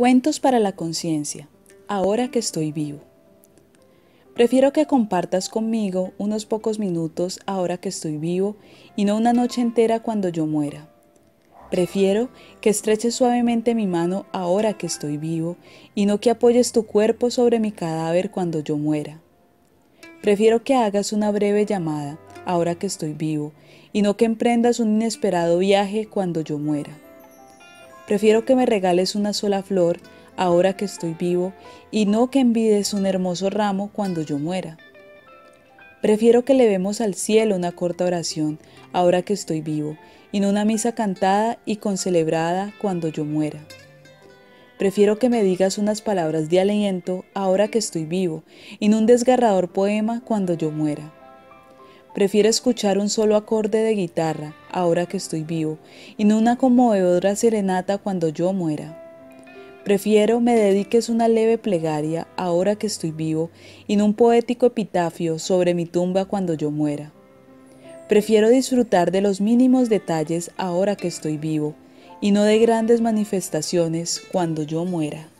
Cuentos para la conciencia, ahora que estoy vivo. Prefiero que compartas conmigo unos pocos minutos ahora que estoy vivo y no una noche entera cuando yo muera. Prefiero que estreches suavemente mi mano ahora que estoy vivo y no que apoyes tu cuerpo sobre mi cadáver cuando yo muera. Prefiero que hagas una breve llamada ahora que estoy vivo y no que emprendas un inesperado viaje cuando yo muera. Prefiero que me regales una sola flor ahora que estoy vivo y no que envides un hermoso ramo cuando yo muera. Prefiero que elevemos al cielo una corta oración ahora que estoy vivo y no una misa cantada y concelebrada cuando yo muera. Prefiero que me digas unas palabras de aliento ahora que estoy vivo y no un desgarrador poema cuando yo muera. Prefiero escuchar un solo acorde de guitarra ahora que estoy vivo y no una conmovedora serenata cuando yo muera. Prefiero me dediques una leve plegaria ahora que estoy vivo y no un poético epitafio sobre mi tumba cuando yo muera. Prefiero disfrutar de los mínimos detalles ahora que estoy vivo y no de grandes manifestaciones cuando yo muera.